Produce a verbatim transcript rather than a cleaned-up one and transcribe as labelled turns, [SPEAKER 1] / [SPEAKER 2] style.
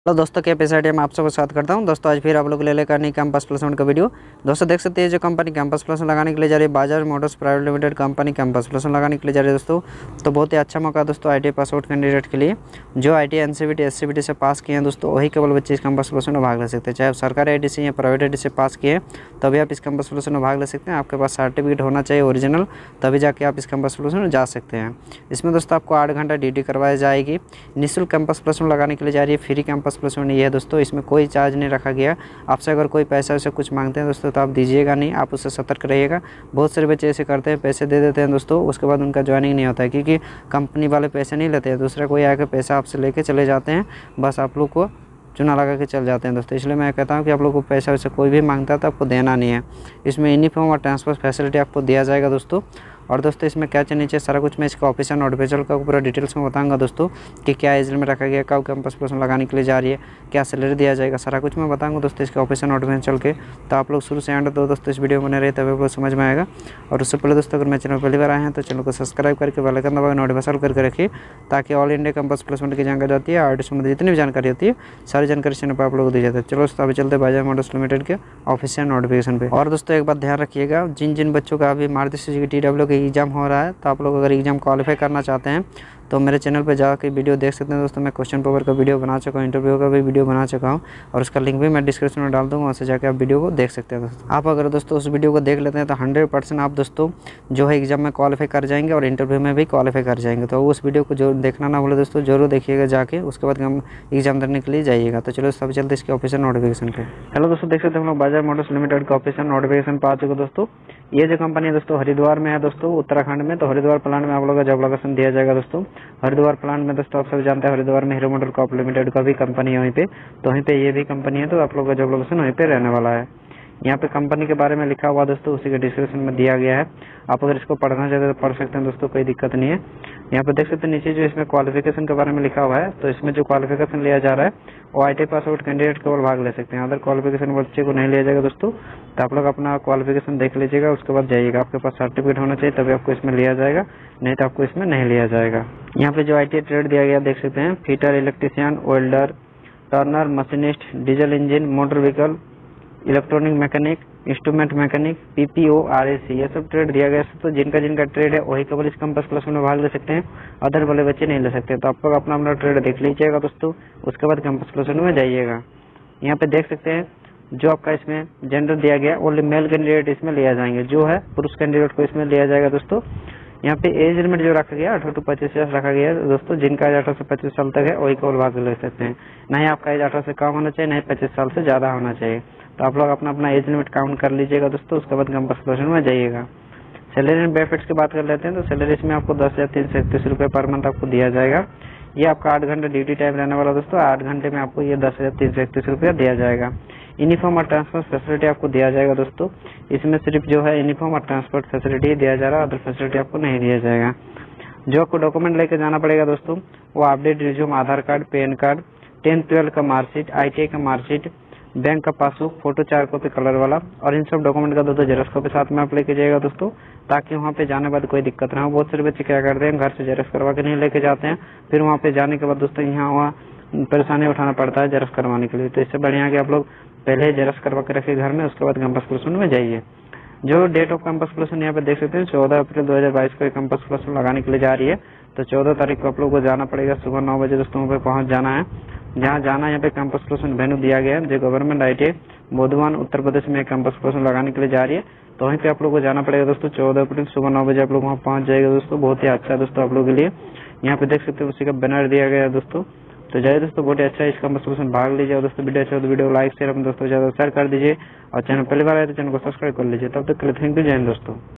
[SPEAKER 1] Hello दोस्तों, के episode में आप सबको स्वागत करता हूं। दोस्तों आज फिर आप लोग ले लेकर नहीं कैंपस प्लेसमेंट का वीडियो। दोस्तों देख सकते हैं जो कंपनी कैंपस प्लेसमेंट लगाने के लिए जा रही है, Bajaj motors private limited company campus placement लगाने के लिए जा रही है दोस्तों। तो बहुत ही अच्छा मौका दोस्तों I T pass out candidate के लिए। जो I T N C V T S C V T से पास किए हैं दोस्तों, वही केवल बच्चे इस कैंपस प्लेसमेंट में भाग ले सकते हैं। चाहे आप सरकारी आई टी से या प्राइवेट आई टी से पास किए तभी आप इस कैंपस प्लेसमेंट में भाग ले सकते हैं। आपके पास सर्टिफिकेट होना चाहिए ओरिजिनल, तभी जाके आप इस कैंपस प्लेसमेंट में जा सकते हैं। इसमें दोस्तों आपको आठ घंटा ड्यूटी करवाई जाएगी। निःशुल्क कैंपस प्लेसमेंट लगाने के लिए जा रही है, फ्री कैंपस प्लेसमेंट ये है दोस्तों। इसमें कोई चार्ज नहीं रखा गया। आपसे अगर कोई पैसा वैसे कुछ मांगते हैं दोस्तों तो आप दीजिएगा नहीं, आप उससे सतर्क रहिएगा। बहुत सारे बच्चे ऐसे करते हैं, पैसे दे देते हैं दोस्तों, उसके बाद उनका ज्वाइनिंग नहीं होता है, क्योंकि कंपनी वाले पैसे नहीं लेते हैं। दूसरा कोई आकर पैसा आपसे लेके चले जाते हैं, बस आप लोग को चुना लगा के चल जाते हैं दोस्तों। इसलिए मैं कहता हूँ कि आप लोग को पैसा वैसे कोई भी मांगता है तो आपको देना नहीं है। इसमें यूनिफॉर्म और ट्रांसपोर्ट फैसिलिटी आपको दिया जाएगा दोस्तों। और दोस्तों इसमें क्या चाहिए नीचे सारा कुछ मैं इसका ऑफिशियल नोटिफिकेशन का पूरा डिटेल्स में बताऊंगा दोस्तों, कि क्या एज में रखा गया, कब कैंपस प्लेसमेंट लगाने के लिए जा रही है, क्या सैलरी दिया जाएगा, सारा कुछ मैं बताऊंगा दोस्तों इसके ऑफिशियल नोटिफिकेशन चल के। तो आप लोग शुरू से एंड दो दोस्तों इस वीडियो में बने रहे, तभी आप लोग समझ में आएगा। और उससे पहले दोस्तों अगर मैं चैनल पहली बार आए हैं तो चैनल को सब्सक्राइब करके बेल आइकन दबाकर नोटिफिकेशन करके रखिए, ताकि ऑल इंडिया कैंपस प्लेसमेंट की जानकारी होती है, आर टी संबंधित जितनी भी जानकारी होती है सारी जानकारी चैनल पर आप लोग को दी जाती है। चलो दोस्तों अभी चलते बजाज मोटर्स लिमिटेड के ऑफिशियल नोटिफिकेशन पे। और दोस्तों एक बात ध्यान रखिएगा, जिन जिन बच्चों का अभी मारुति सुजुकी टी डब्ल्यू का एग्जाम हो रहा है, तो आप लोग अगर एग्जाम क्वालिफाई करना चाहते हैं तो मेरे चैनल पे जाकर वीडियो देख सकते हैं दोस्तों। मैं क्वेश्चन पेपर का वीडियो बना चुका हूँ, इंटरव्यू का भी वीडियो बना चुका हूँ, और उसका लिंक भी मैं डिस्क्रिप्शन में डाल दूँगा, वहाँ से जाकर आप वीडियो को देख सकते हैं दोस्तों। आप अगर दोस्तों उस वीडियो को देख लेते हैं तो हंड्रेड परसेंट आप दोस्तों जो है एग्जाम में क्वालिफाई कर जाएंगे और इंटरव्यू में भी क्वालिफाई कर जाएंगे। तो उस वीडियो को जो देखना ना बोले दोस्तों, जरूर देखिएगा जाके, उसके बाद हम एग्जाम देने के लिए जाइएगा। तो चलो सब चलते इसके ऑफिशियल नोटिफिकेशन पे। हेलो दोस्तों, देख सकते हैं हम लोग बजाज मोटर्स लिमिटेड का ऑफिशियल नोटिफिकेशन पर आ चुके दोस्तों। ये जो कंपनी है दोस्तों हरिद्वार में है दोस्तों, उत्तराखंड में। तो हरिद्वार प्लांट में आप लोगों का जॉब लोकेशन दिया जाएगा दोस्तों। हरिद्वार प्लांट में दोस्तों आप सब जानते हैं हरिद्वार में हीरो मोटर कॉर्प लिमिटेड का भी कंपनी है वहीं पे, तो वहीं पे ये भी कंपनी है। तो आप लोगों का जॉब लोकेशन वहीं पे रहने वाला है। यहाँ पे कंपनी के बारे में लिखा हुआ दोस्तों, उसी के डिस्क्रिप्शन में दिया गया है। आप अगर इसको पढ़ना चाहते हैं तो पढ़ सकते हैं दोस्तों, कोई दिक्कत नहीं है। यहाँ पे देख सकते हैं नीचे जो इसमें क्वालिफिकेशन के बारे में लिखा हुआ है, तो इसमें जो क्वालिफिकेशन लिया जा रहा है वो I T pass out candidate केवल भाग ले सकते हैं। अदर क्वालिफिकेशन बच्चे को नहीं लिया जाएगा दोस्तों। तो आप लोग अपना क्वालिफिकेशन देख लीजिएगा, उसके बाद जाइएगा। आपके पास सर्टिफिकेट होना चाहिए तभी आपको इसमें लिया जाएगा, नहीं तो आपको इसमें नहीं लिया जाएगा। यहाँ पे जो आई टी ट्रेड दिया गया देख सकते हैं, fitter, electrician, welder, turner, machinist, diesel engine, motor vehicle, electronic mechanic, instrument mechanic, P P O, R A C, ये सब ट्रेड दिया गया है। तो जिनका जिनका ट्रेड है वही केवल इस कैंपस प्लेसमेंट में भाग ले सकते हैं, अदर वाले बच्चे नहीं ले सकते। तो आप लोग अपना अपना ट्रेड देख लीजिएगा दोस्तों, उसके बाद कैंपस प्लेसमेंट में जाइएगा। यहाँ पे देख सकते हैं जो आपका इसमें जेंडर दिया गया, ओनली मेल कैंडिडेट इसमें लिया जाएंगे, जो है पुरुष कैंडिडेट को इसमें लिया जाएगा दोस्तों। यहाँ पे एज लिमिट जो रखा गया अठारह टू पच्चीस साल रखा गया है दोस्तों। जिनका एज अठारह से पच्चीस साल तक है वही केवल भाग ले सकते हैं, नहीं आपका एज अठारह से कम होना चाहिए, नहीं पच्चीस साल से ज्यादा होना चाहिए। तो आप लोग अपना अपना एज लिमिट काउंट कर लीजिएगा दोस्तों, उसके बाद कैंपस प्लेसमेंट में जाइएगा। सैलरी एंड बेनिफिट्स की बात कर लेते हैं, तो सैलरी इसमें आपको दस हजार तीन सौ इकतीस रुपये पर मंथ आपको दिया जाएगा। ये आपका आठ घंटे ड्यूटी टाइम रहने वाला दोस्तों, आठ घंटे में आपको ये दस हजार तीन सौ इकतीस रुपया दिया जाएगा। यूनिफॉर्म और ट्रांसपोर्ट फैसिलिटी आपको दिया जाएगा दोस्तों। इसमें सिर्फ जो है यूनिफॉर्म और ट्रांसपोर्ट फैसिलिटी दिया जा रहा है, अदर फैसिलिटी आपको नहीं दिया जाएगा। जो आपको डॉक्यूमेंट लेके जाना पड़ेगा दोस्तों, वो update resume, Aadhaar card, PAN card, tenth twelfth का मार्कशीट, आई टी आई का मार्कशीट, बैंक का पासबुक, फोटो चार कॉपी कलर वाला, और इन सब डॉक्यूमेंट का दोस्तों जेरॉक्स कॉपी साथ में आप लेके जाइएगा दोस्तों, ताकि वहाँ पे जाने के बाद कोई दिक्कत ना हो। बहुत सारे बच्चे क्या करते हैं, घर से जेरॉक्स करवा के नहीं लेके जाते हैं, फिर वहाँ पे जाने के बाद दोस्तों यहाँ वहाँ परेशानी उठाना पड़ता है जेरॉक्स करवाने के लिए। तो इससे बढ़िया कि आप लोग पहले जेरॉक्स करवा के रखिए घर में, उसके बाद कैंपस प्लेसमेंट में जाइए। जो डेट ऑफ कैंपस प्लेसमेंट यहाँ पे देख सकते हैं, चौदह अप्रैल दो हजार बाईस को कैंपस प्लेसमेंट लगाने के लिए जा रही है। तो चौदह तारीख को आप लोग को जाना पड़ेगा, सुबह नौ बजे दोस्तों पे पहुंच जाना है। जहाँ जाना है यहाँ पे कैंपस प्लेसमेंट वेन्यू दिया गया है, जो गवर्नमेंट आई टी आई बुधवान उत्तर प्रदेश में कैंपस प्लेसमेंट लगाने के लिए जा रही है। तो वहीं पे आप लोग को जाना पड़ेगा दोस्तों, चौदह अप्रैल सुबह नौ बजे आप लोग वहाँ पहुंच जाएगा दोस्तों। बहुत ही अच्छा है दोस्तों आप लोग के लिए। यहाँ पे देख सकते हैं उसी का बैनर दिया गया है दोस्तों। तो जाइए दोस्तों, बहुत ही अच्छा है, इस कैंपस प्लेसमेंट भाग लीजिए। और दोस्तों वीडियो अच्छा हो तो वीडियो लाइक शेयर अपने दोस्तों ज्यादा शेयर कर दीजिए, और चैनल पहली बार आए तो चैनल को सब्सक्राइब कर लीजिए। तब तक के लिए थैंक यू, जय हिंद दोस्तों।